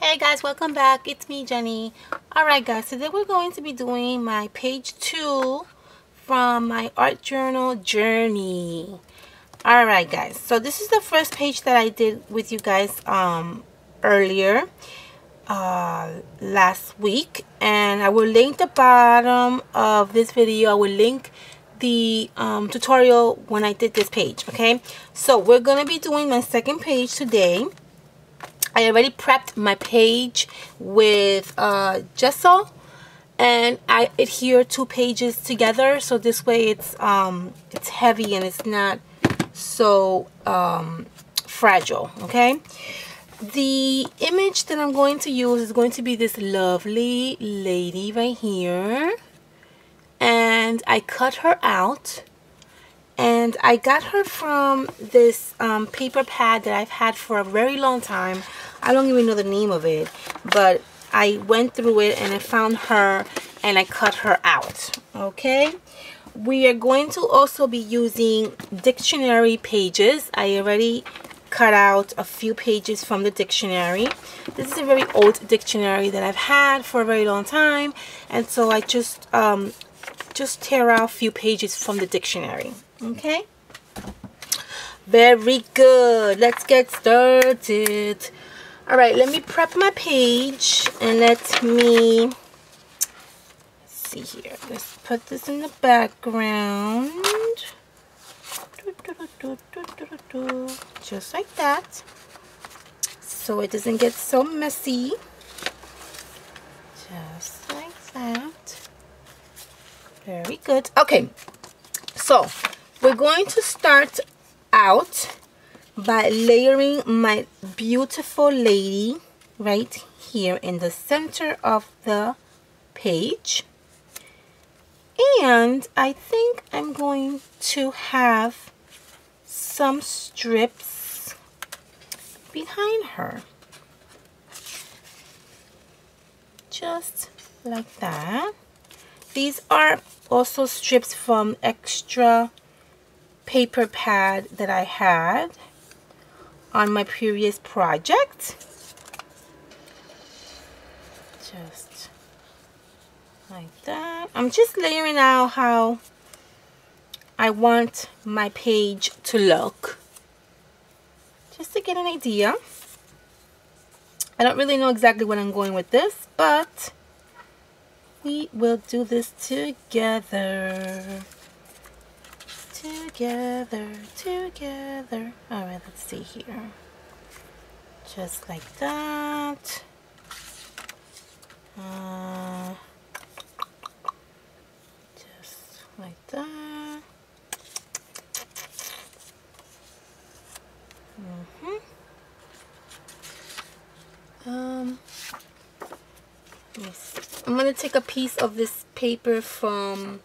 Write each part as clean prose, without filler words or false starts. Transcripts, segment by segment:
Hey guys, welcome back. It's me, Jenny. Alright guys, today we're going to be doing my page 2 from my art journal journey. Alright guys, so this is the first page that I did with you guys earlier last week, and I will link the bottom of this video. I will link the tutorial when I did this page. Okay, so we're gonna be doing my second page today. I already prepped my page with gesso, and I adhere 2 pages together, so this way it's heavy and it's not so fragile. Okay, the image that I'm going to use is going to be this lovely lady right here, and I cut her out. And I got her from this paper pad that I've had for a very long time. I don't even know the name of it, but I went through it and I found her and I cut her out. Okay, we are going to also be using dictionary pages. I already cut out a few pages from the dictionary. This is a very old dictionary that I've had for a very long time, and so I just tear out a few pages from the dictionary. Okay, very good. Let's get started. All right, let me prep my page and let me see here. Let's put this in the background, just like that, so it doesn't get so messy. Just like that. Very good. Okay, so we're going to start out by layering my beautiful lady right here in the center of the page, and I think I'm going to have some strips behind her, just like that. These are also strips from extra paper pad that I had on my previous project. Just like that. I'm just layering out how I want my page to look, just to get an idea. I don't really know exactly what I'm going with this, but we will do this together. Together. All right, let's see here. Just like that. Just like that. Let me see. I'm gonna take a piece of this paper from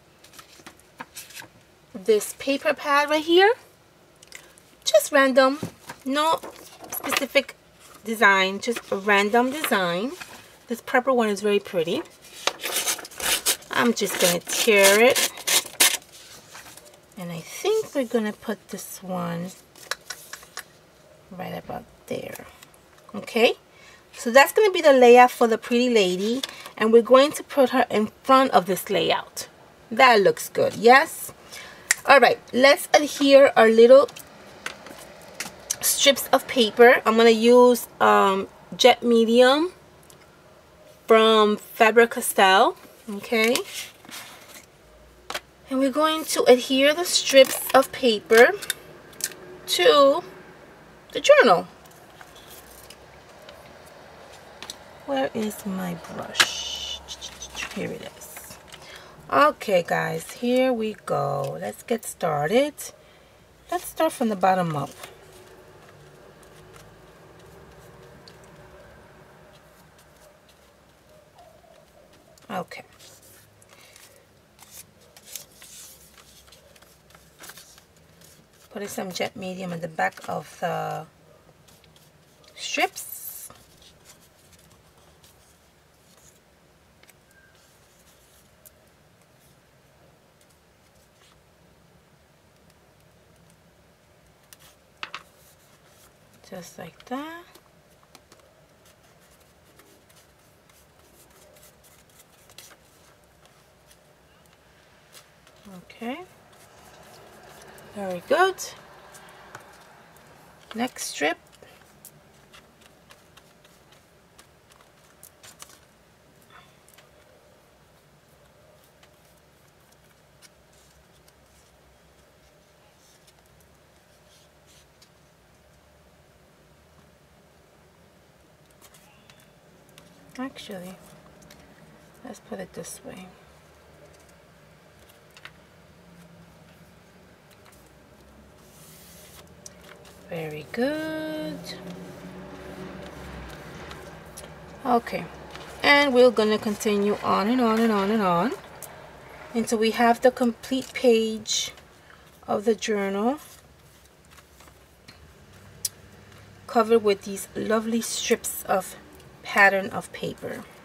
this paper pad right here, just random, no specific design, just a random design. This purple one is very pretty. I'm just gonna tear it, and I think we're gonna put this one right about there. Okay, so that's gonna be the layout for the pretty lady, and we're going to put her in front of this layout. That looks good, yes? All right, let's adhere our little strips of paper. I'm gonna use jet medium from Faber-Castell. Okay, and we're going to adhere the strips of paper to the journal. Where is my brush? Here it is. Okay guys, here we go. Let's get started. Let's start from the bottom up. Okay. Putting some jet medium in the back of the strips. Just like that. Okay, very good. Next strip. Actually, let's put it this way. Very good. Okay, and we're gonna continue on and on and on and on until we have the complete page of the journal covered with these lovely strips of pattern of paper.